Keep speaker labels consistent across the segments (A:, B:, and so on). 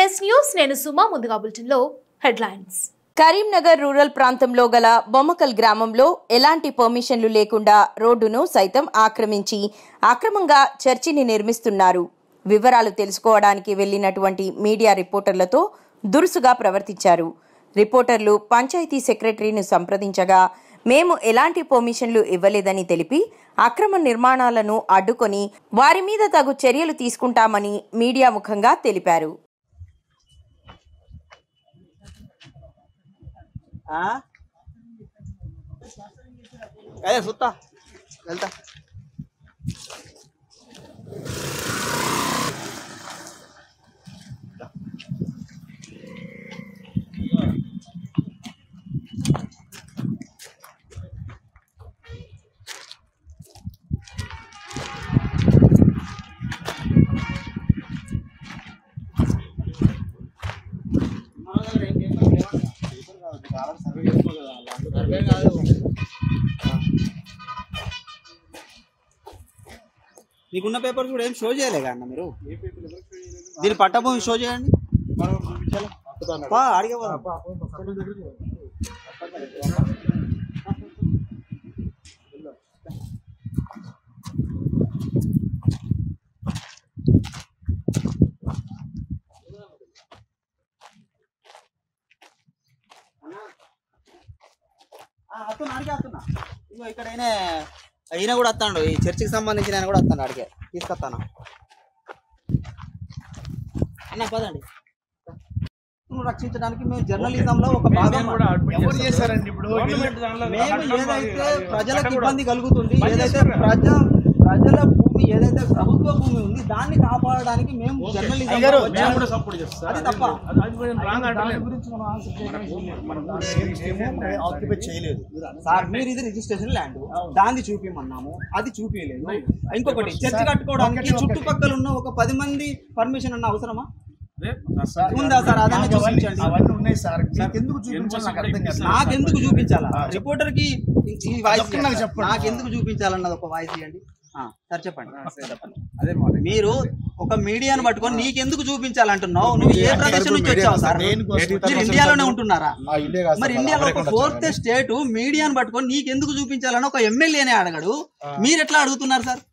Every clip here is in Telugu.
A: MNS న్యూస్ నేను సుమా ముందుగా బులెటిన్లో హెడ్లైన్స్.
B: కరీంనగర్ రూరల్ ప్రాంతంలో గల బొమ్మకల్ గ్రామంలో ఎలాంటి పర్మిషన్లు లేకుండా రోడ్డును సైతం ఆక్రమించి అక్రమంగా చర్చిని నిర్మిస్తున్నారు. వివరాలు తెలుసుకోవడానికి వెళ్లినటువంటి మీడియా రిపోర్టర్లతో దురుసుగా ప్రవర్తించారు. రిపోర్టర్లు పంచాయతీ సెక్రటరీని సంప్రదించగా మేము ఎలాంటి పర్మిషన్లు ఇవ్వలేదని తెలిపి అక్రమ నిర్మాణాలను అడ్డుకొని వారి మీద తగు చర్యలు తీసుకుంటామని మీడియా ముఖంగా తెలిపారు.
C: మీకున్న పేపర్స్ కూడా ఏం షో చేయలేగా అన్న మీరు? దీని పట్టభూమి షో చేయండి. అడుగుతున్నా ఇగో ఇక్కడ ఈయన కూడా వస్తాడు, ఈ చర్చికి సంబంధించిన ఆయన కూడా వస్తాడు. అడిగే తీసుకొస్తాను అన్న, పదండి. రక్షించడానికి మేము జర్నలిజంలో ఒక భాగం చేశారండి. ఇప్పుడు మేము ఏదైతే ప్రజలకు ఇబ్బంది కలుగుతుంది, ఏదైతే ప్రజల భూమి, ఏదైతే ప్రభుత్వ భూమి ఉంది, దాన్ని కాపాడడానికి మేము జర్నలిజం అది తప్ప చేయలేదు సార్. మీరు ఇది రిజిస్ట్రేషన్ ల్యాండ్, దాన్ని చూపించమన్నాము, అది చూపించలేదు. ఇంకొకటి చర్చ్ కట్టుకోవడానికి చుట్టుపక్కల ఉన్న ఒక 10 మంది పర్మిషన్ అన్న అవసరమా ఉందా సార్? అదన్నా చూపించండి. నాకెందుకు చూపించాలా? రిపోర్టర్ కి ఈ వాయిస్ నాకెందుకు చూపించాలన్నది ఒక వాయిస్ ఇవ్వండి సార్. చెప్పండి. మీరు ఒక మీడియాను పట్టుకొని నీకెందుకు చూపించాలంటున్నావు? నువ్వు ఏ ప్రదేశం నుంచి వచ్చావు సార్? మీరు ఇండియాలోనే ఉంటున్నారా? మరి ఇండియాలో ఒక 4th స్టేట్ మీడియాను పట్టుకొని నీకెందుకు చూపించాలని ఒక ఎమ్మెల్యేనే అడగడు, మీరు ఎట్లా అడుగుతున్నారు సార్?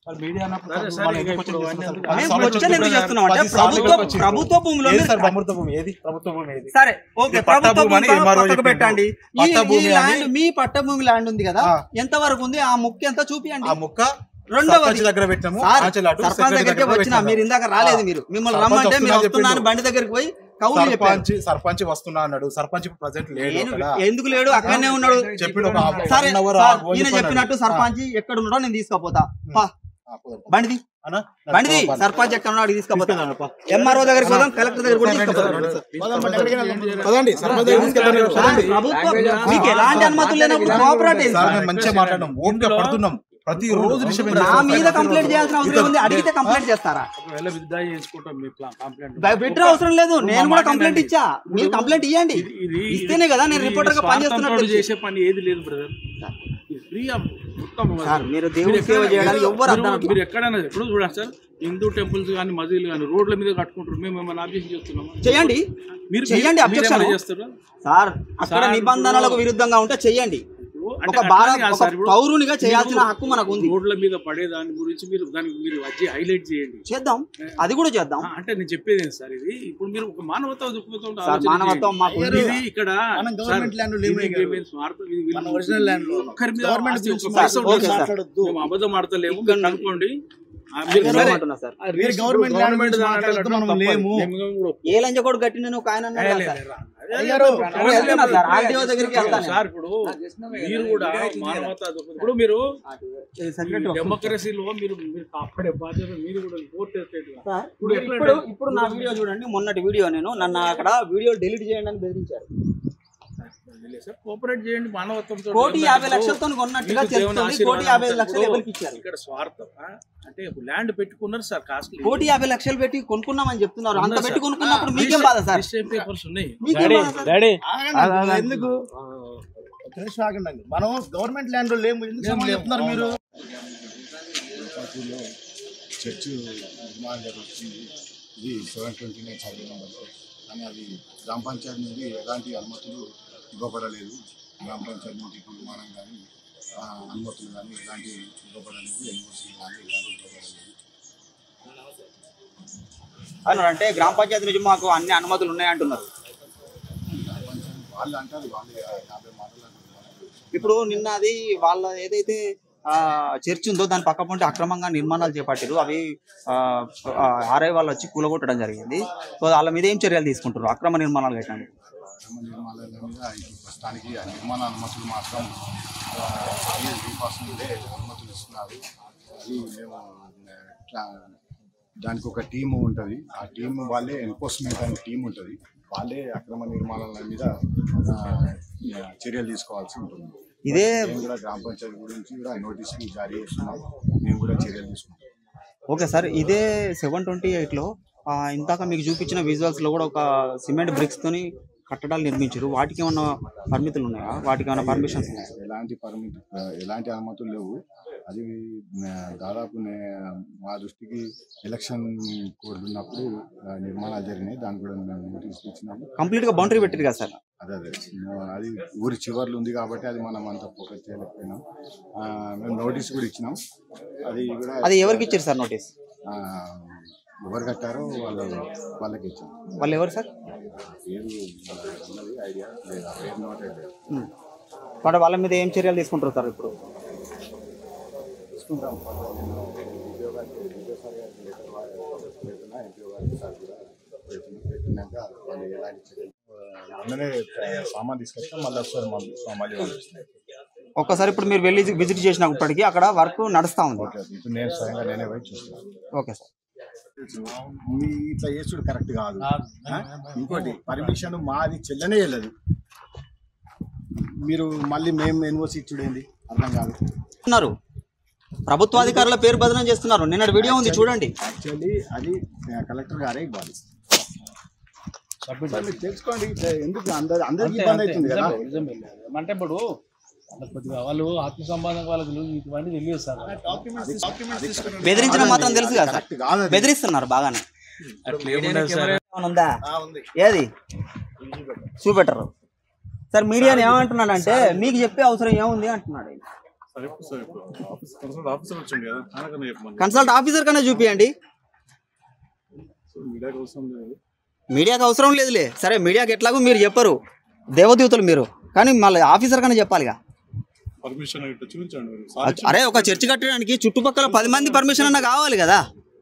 C: మేము క్వశ్చన్ ఎందుకు చేస్తున్నాం అంటే ప్రభుత్వ భూమిలో సరే ఓకే, ప్రభుత్వ భూమి పెట్టండి. ఈ ల్యాండ్ మీ పట్టభూమి ల్యాండ్ ఉంది కదా, ఎంత వరకు ఉంది? ఆ ముక్క ఎంత చూపియండి. రెండవది సర్పంచ్ దగ్గరికి వచ్చినా మీరు ఇందాక రాలేదు, మీరు మిమ్మల్ని రమ్మంటే మీరు వస్తున్నాను బండి దగ్గరికి పోయి
D: సర్పంచ్ వస్తున్నా అన్నాడు. సర్పంచ్ ప్రెజెంట్ లేడు.
C: ఎందుకు లేడు? అక్కడనే ఉన్నాడు. సరే ఈయన చెప్పినట్టు సర్పంచ్ ఎక్కడ ఉన్నాడో నేను తీసుకపోతా. బండిది సర్పంచ్ ఎక్కడ ఉన్నాడు తీసుకపోతాను. ఎంఆర్ఓ దగ్గరికి పోదాం, కలెక్టర్ దగ్గర కూడా తీసుకపోతాం. మీకు ఎలాంటి అనుమతులు లేనప్పుడు కోఆపరేటివ్
D: మంచిగా మాట్లాడడం, ఓపిక పడుతున్నాం. ప్రతిరోజు
C: నా మీద కంప్లైంట్ చేయాల్సిన అవసరం ఉంది. అడిగితే కంప్లైంట్ చేస్తారా? విత్డ్రా అవసరం లేదు, నేను కూడా కంప్లైంట్ ఇచ్చా. మీరు కంప్లైంట్ ఇవ్వండి, ఇస్తేనే కదా నేను రిపోర్టర్ గా పనిచేస్తున్నట్టు.
E: చేసే పని ఏది లేదు బ్రదర్.
C: మీరు దేవుడి సేవ చేయడానికి ఎవరు అర్థం.
E: మీరు ఎక్కడైనా ఎప్పుడు చూడండి సార్, హిందూ టెంపుల్స్ కానీ మసీదులు కానీ రోడ్ల మీద కట్టుకుంటారు. మేము ఏమైనా అబ్జెక్షన్ చేస్తున్నాము?
C: చేయండి, మీరు చేయండి అబ్జెక్షన్ సార్. అక్కడ నిబంధనలకు విరుద్ధంగా ఉంటే చెయ్యండి. ఒక పౌరునిగా చేయాల్సిన హక్కు మనకు ఉంది.
E: రోడ్ల మీద పడే దాని గురించి మీరు హైలైట్ చేయండి.
C: చేద్దాం, అది కూడా చేద్దాం.
E: అంటే నేను చెప్పేది సార్, ఇది ఇప్పుడు మీరు ఒక మానవత్వం దృక్పథం ఇక్కడ అబద్ధం ఆడతలేము అనుకోండి.
C: ఏ లంచ కూడా గట్టి నేను ఒక ఆయన
E: సార్. ఇప్పుడు మీరు కూడా మానవత, ఇప్పుడు మీరు డెమోక్రసీలో మీరు కాపాడే బాధ్యత మీరు కూడా.
C: ఇప్పుడు నా వీడియో చూడండి, మొన్నటి వీడియో నన్ను అక్కడ వీడియో డిలీట్ చేయండి అని బెదిరించారు.
E: కోఆపరేట్ చేయండి మానవత్వంతో.
C: 1,50,00,000తో కొన్నట్టుగా 1,50,00,000 ఎవరికి ఇచ్చారు?
E: ఇక్కడ స్వార్థం అంటే ల్యాండ్ పెట్టుకున్నారు సార్, కాస్ట్
C: 1,50,00,000 పెట్టి కొనుక్కున్నామని చెప్తున్నారు. అంత పెట్టి కొనుక్కున్నప్పుడు మీకేం బాధ సార్?
E: పేపర్స్ ఉన్నాయి.
D: ఎందుకు మనం గవర్నమెంట్ ల్యాండ్ లో లేము, ఎందుకు చెప్తున్నారు మీరు? చర్చ్ నిర్మాణం జరుగుతుంది. ఇది 729 సర్వే నెంబర్లో
F: కానీ అది గ్రామ పంచాయతీ నుండి ఎలాంటి అనుమతులు ఇవ్వబడలేదు. గ్రామ పంచాయతీ నుండి నిర్మాణం కానీ అనుమతులు కానీ ఎలాంటి ఇవ్వబడలేదు. ఎన్ఓసీ కానీ ఎలాంటి ఇవ్వబడలేదు.
C: అంటే గ్రామ పంచాయతీ నుంచి మాకు అన్ని అనుమతులు ఉన్నాయంటున్నారు.
F: గ్రామ పంచాయతీ వాళ్ళు అంటారు, వాళ్ళు 50 మాటలు అంటున్నారు.
C: ఇప్పుడు నిన్న అది వాళ్ళ ఏదైతే చర్చ్ ఉందో దాని పక్క పొంటి అక్రమంగా నిర్మాణాలు చేపట్టారు. అవి ఆర్ఐ వాళ్ళు వచ్చి కూలగొట్టడం జరిగింది. సో వాళ్ళ మీద ఏం చర్యలు తీసుకుంటారు? అక్రమ నిర్మాణాలు కట్టాలి.
F: అక్రమ నిర్మాణాల మీద ప్రస్తుతానికి ఆ నిర్మాణ అనుమతులు మాత్రం నుండే అనుమతులు ఇస్తున్నారు. అది మేము దానికి ఒక టీము ఉంటుంది. ఆ టీం వాళ్ళే ఎన్ఫోర్స్మెంట్ అనే టీం ఉంటుంది. వాళ్ళే అక్రమ నిర్మాణాల మీద చర్యలు తీసుకోవాల్సి ఉంటుంది.
C: ఇదే
F: మేము కూడా గ్రామ పంచాయతీ గురించి కూడా నోటీసులు జారీ చేస్తున్నాం. మేము కూడా చర్యలు తీసుకుంటాం.
C: ఓకే సార్, ఇదే 728లో ఇందాక మీకు చూపించిన విజువల్స్లో కూడా ఒక సిమెంట్ బ్రిక్స్ తోని కట్టడాలు నిర్మించారు. వాటికి ఏమన్నా పరిమితులు ఉన్నాయా? వాటికి ఏమైనా పర్మిషన్స్ ఉన్నాయా?
F: ఎలాంటి అనుమతులు లేవు. అది దాదాపు మా దృష్టికి ఎలక్షన్ కోడ్ ఉన్నప్పుడు నిర్మాణాలు జరిగినాయి. దానికి కూడా మేము నోటీసులు ఇచ్చినాము.
C: కంప్లీట్గా బౌండరీ పెట్టారు కదా సార్?
F: అదే అది ఊరి చివర్లు ఉంది కాబట్టి అది మనం అంత ఫోకస్ చేయలేకపోయినాం. మేము నోటీస్ కూడా ఇచ్చినాం.
C: అది ఎవరికి ఇచ్చారు సార్ నోటీస్?
F: ఎవరు కట్టారో వాళ్ళకి ఇచ్చాం.
C: వాళ్ళు ఎవరు సార్?
F: ఐడియా లేదా పేరు నోట్ అయితే
C: అంటే వాళ్ళ మీద ఏం చర్యలు తీసుకుంటారు సార్? ఇప్పుడు
F: తీసుకుంటాం. పెట్టినాక వాళ్ళు ఎలాంటి చర్యలు అందరే సామాన్ తీసుకొస్తాం. మళ్ళీ వస్తారు మళ్ళీ పంపిస్తున్నాయి.
C: ఒక్కసారి ఇప్పుడు మీరు వెళ్ళి విజిట్ చేసినప్పటికీ అక్కడ వర్క్ నడుస్తూ ఉంది.
F: ఇప్పుడు నేను స్వయంగా నేనే పోయి చూస్తున్నాను.
C: Okay sir.
F: మీ ఇట్లా చేసుడు కరెక్ట్ కాదు. ఇంకోటి పర్మిషన్ మాది చెల్లనే వెళ్ళదు. మీరు మళ్ళీ మేము ఎన్ఓసి ఇచ్చుడేంది అర్థం కాదు.
C: ప్రభుత్వాధికారుల పేరు బదనం చేస్తున్నారు. నిన్న వీడియో ఉంది చూడండి.
F: యాక్చువల్లీ అది కలెక్టర్ గారే ఇవ్వాలి. తెలుసుకోండి. ఎందుకు అందరికి ఇబ్బంది అవుతుంది కదా.
E: అంటే ఇప్పుడు కొద్దిగా వాళ్ళు ఆత్మ సంబంధం వాళ్ళకి ఇవన్నీ తెలియదు సార్.
C: బెదిరించడం మాత్రం తెలుసు కదా సార్? బెదిరిస్తున్నారు బాగానే. ఉందా? ఏది చూపెట్టరు సార్. మీడియాని ఏమంటున్నాడంటే మీకు చెప్పే అవసరం ఏముంది అంటున్నాడు. కన్సల్ట్ ఆఫీసర్ కన్నా చూపియండి. మీడియాకి అవసరం లేదులే. సరే, మీడియాకి ఎట్లాగో మీరు చెప్పరు, దేవదూతలు మీరు, కానీ మళ్ళీ ఆఫీసర్ కన్నా చెప్పాలిగా. అరే, ఒక చర్చ్ కట్టడానికి చుట్టుపక్కల 10 మంది పర్మిషన్ అన్నా కావాలి కదా.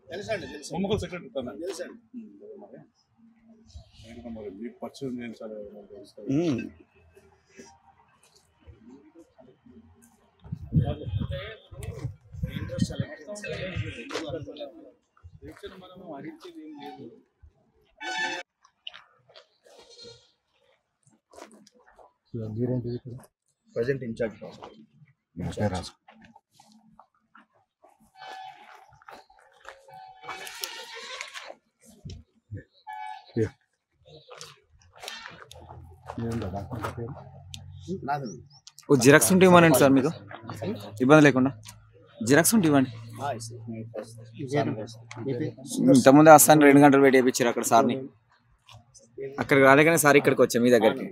F: ప్రజెంట్ ఇన్ఛార్జ్ రాసు.
G: జిరాక్స్ ఉంటే ఇవ్వండి సార్, మీకు ఇబ్బంది లేకుండా జిరాక్స్ ఉంటే ఇవ్వండి. ఇంతకుముందు వస్తాను 2 గంటలు వెయిట్ చేయించారు అక్కడ సార్ని. అక్కడికి రాలే కానీ సార్ ఇక్కడికి వచ్చాం మీ దగ్గరికి.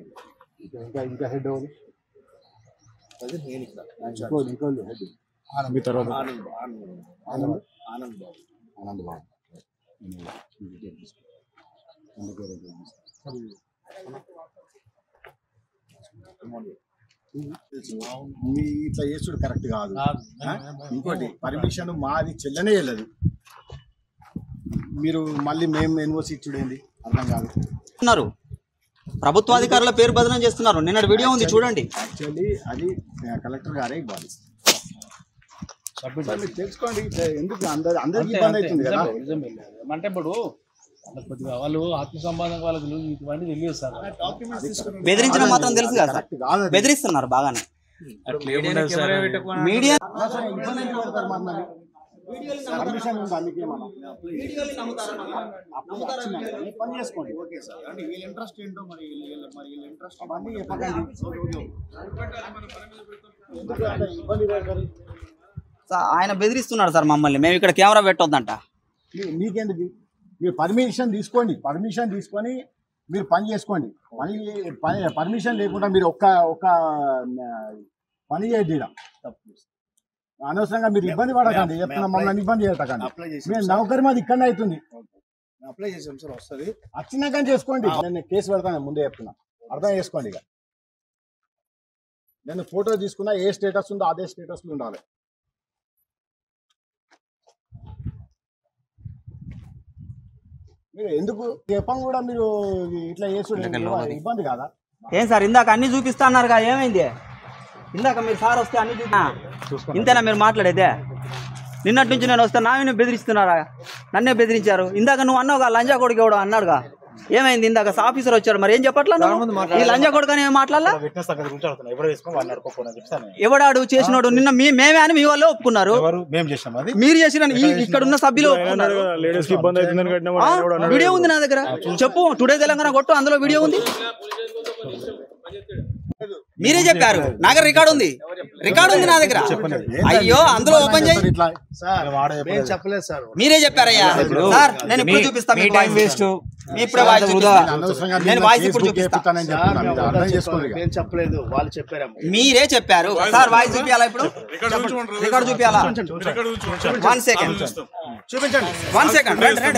F: మీ ఇట్లా చేసుడు కరెక్ట్ కాదు. ఇంకోటి పర్మిషన్ మాది చెల్లనే వెళ్ళదు. మీరు మళ్ళీ మేము ఎన్ఓసి ఇచ్చుడేంది అర్థం కాదు.
C: ప్రభుత్వాధికారుల పేరు బదనం చేస్తున్నారు. నిన్న వీడియో ఉంది చూడండి.
F: యాక్చువల్లీ అది కలెక్టర్ గారే ఇవ్వాలి. తెలుసుకోండి. ఎందుకు అందరికి ఇబ్బంది అవుతుంది కదా.
E: అంటే ఇప్పుడు కొద్దిగా వాళ్ళు ఆత్మ సంబంధం వాళ్ళకి ఇవన్నీ తెలియదు సార్.
C: బెదిరించడం మాత్రం తెలుసు కదా సార్? బెదిరిస్తున్నారు బాగానే. మీడియా ఆయన బెదిరిస్తున్నాడు సార్ మమ్మల్ని. మేము ఇక్కడ కెమెరా పెట్టొద్దంట.
F: మీకెందుకు? మీరు పర్మిషన్ తీసుకోండి. పర్మిషన్ తీసుకొని మీరు పని చేసుకోండి. పని పర్మిషన్ లేకుండా మీరు ఒక్క పని చేయద్దు. అనవసరంగా మీరు ఇబ్బంది పడకండి. చెప్తున్నా, మమ్మల్ని ఇబ్బంది చేయకండి. మేము నౌకరి మాది ఇక్కడనే అవుతుంది.
D: అప్లై చేసాం సార్, వస్తుంది.
F: వచ్చినాక చేసుకోండి. నేను కేసు పెడతాను, ముందే చెప్తున్నా, అర్థం చేసుకోండి. ఇక నేను ఫోటో తీసుకున్నా, ఏ స్టేటస్ ఉందో అదే స్టేటస్లో ఉండాలి. మీరు ఎందుకు చెప్పం కూడా మీరు ఇట్లా చేసుడు ఇబ్బంది కాదా?
C: ఏం సార్ ఇందాక అన్ని చూపిస్తా అన్నారుగా, ఏమైంది? ఇందాక మీరు సార్ వస్తే అన్ని ఇంతేనా మీరు మాట్లాడేదే? నిన్నటి నుంచి నేను వస్తే నాయన బెదిరిస్తున్నారా? నన్నే బెదిరించారు. ఇందాక నువ్వు అన్నావుగా లంజా కొడుకు ఎవడో అన్నాడుగా, ఏమైంది? ఇందాక ఆఫీసర్ వచ్చాడు, మరి ఏం చెప్పట్లా? ఈ లంజా కొడుకు అని మాట్లాడాలా? ఎవడాడు చేసినోడు? నిన్న మేమే అని మీ వాళ్ళు ఒప్పుకున్నారు. మీరు చేసిన ఇక్కడ ఉన్న సభ్యులు ఒప్పుకున్నారు. వీడియో ఉంది నా దగ్గర, చెప్పు. టుడే తెలంగాణ కొట్టు, అందులో వీడియో ఉంది. మీరే చెప్పారు, నా దగ్గర రికార్డు ఉంది నా దగ్గర. అయ్యో, అందులో ఓపెన్ చేయి. మీరే చెప్పారయ్యా సార్. నేను ఇప్పుడు చూపిస్తాను. నేను వాయిస్ ఇప్పుడు చూపిస్తాను. మీరే చెప్పారు సార్. వాయిస్ చూపించాలా? ఇప్పుడు రికార్డు చూపించాలా? 1 సెకండ్ చూపించండి. 1 సెకండ్.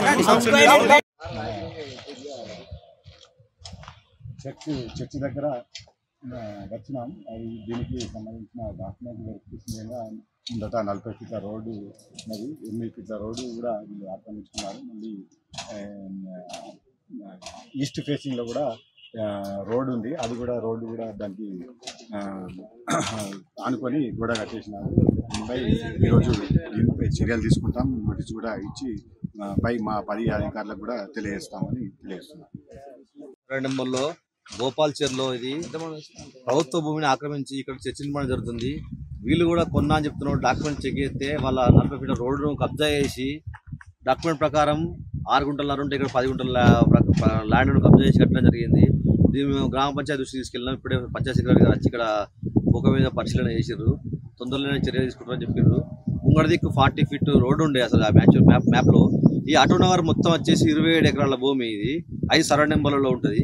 F: చర్చి దగ్గర వచ్చినాం. అది దీనికి సంబంధించిన డాక్యుమెంట్ వెరిఫికేషన్గా ముందట 40 ఫీట్ల రోడ్డు ఉన్నది, 8 ఫీట్ల రోడ్డు కూడా వీళ్ళు ఆక్రమించుకున్నారు. మళ్ళీ ఈస్ట్ ఫేసింగ్లో కూడా రోడ్డు ఉంది, అది కూడా రోడ్డు కూడా దానికి ఆనుకొని గోడ కట్టేసినారు. దీనిపై ఈరోజు దీనిపై చర్యలు తీసుకుంటాం, నోటీస్ కూడా ఇచ్చి పై మా 10 అధికారులకు కూడా తెలియజేస్తామని తెలియజేస్తున్నాం.
H: నెంబర్లో గోపాల్ చెర్లో ఇది ప్రభుత్వ భూమిని ఆక్రమించి ఇక్కడ చర్చ నిర్మాణం జరుగుతుంది. వీళ్ళు కూడా కొన్నా అని చెప్తున్నారు. డాక్యుమెంట్ చెక్ చేస్తే వాళ్ళ 40 ఫీట్ల రోడ్డును కబ్జా చేసి డాక్యుమెంట్ ప్రకారం 6 గుంటల ఉంటే ఇక్కడ 10 గుంటల ల్యాండ్ను కబ్జా చేసి కట్టడం జరిగింది. దీన్ని మేము గ్రామ పంచాయతీ దృష్టికి తీసుకెళ్ళినాం. ఇప్పుడే పంచాయతీ సెక్రటరీ గారు వచ్చి ఇక్కడ ఒక మీద పరిశీలన చేసారు. తొందరలోనే చర్య తీసుకుంటారని చెప్పారు. ముంగడ దిక్కు 40 ఫీట్ రోడ్డు ఉండే అసలు ఆ మ్యాప్లో. ఈ ఆటోనగర్ మొత్తం వచ్చేసి 27 ఎకరాల భూమి. ఇది 5 సర్వే నెంబర్లలో ఉంటుంది.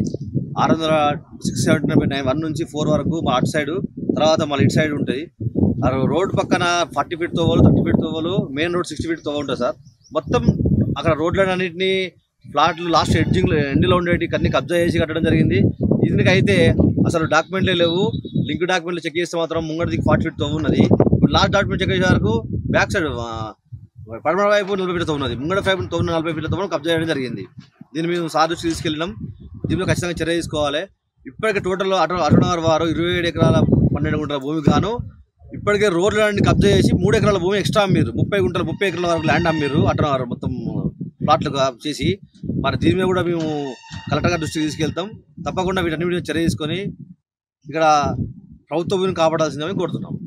H: 679 1 నుంచి 4 వరకు మా అటు సైడు, తర్వాత మళ్ళీ ఇటు సైడ్ ఉంటుంది. రోడ్డు పక్కన 40 ఫీట్ తోవలు, 30 ఫీట్ తోవలు, మెయిన్ రోడ్ 60 ఫీట్ తోవ ఉంటుంది సార్. మొత్తం అక్కడ రోడ్లన్నింటినీ ఫ్లాట్లు లాస్ట్ ఎండ్లో ఉండేవి అన్ని కబ్జా చేసి కట్టడం జరిగింది. దీనికి అయితే అసలు డాక్యుమెంట్లే లేవు. లింక్ డాక్యుమెంట్లు చెక్ చేస్తే మాత్రం ముంగడికి 40 ఫీట్ తోవ ఉన్నది. ఇప్పుడు లాస్ట్ డాక్యుమెంట్ చెక్ చేసే వరకు బ్యాక్ సైడ్ పడమర వైపు 40 ఫీట్ తోవ ఉన్నది. ముంగడ వైపు 40 ఫీట్ల తోవను కబ్జా చేయడం జరిగింది. దీన్ని మేము సార్ దృష్టికి తీసుకెళ్ళినాం. దీనిలో ఖచ్చితంగా చర్య తీసుకోవాలి. ఇప్పటికే టోటల్ ఆటోనగర్ వారు 27 ఎకరాల 12 గుంటల భూమికి గాను ఇప్పటికే రోడ్లన్నీ కబ్జా చేసి 3 ఎకరాల భూమి ఎక్స్ట్రా అమ్మిరు. 30 ఎకరాల వరకు ల్యాండ్ అమ్మిరు ఆటోనగర్ మొత్తం ప్లాట్లు చేసి. మరి దీని మీద కూడా మేము కలెక్టర్ గారి దృష్టికి తీసుకెళ్తాం. తప్పకుండా వీటన్నిటి మీద చర్య తీసుకొని ఇక్కడ ప్రభుత్వ భూమిని కాపాడాల్సిందని కోరుతున్నాం.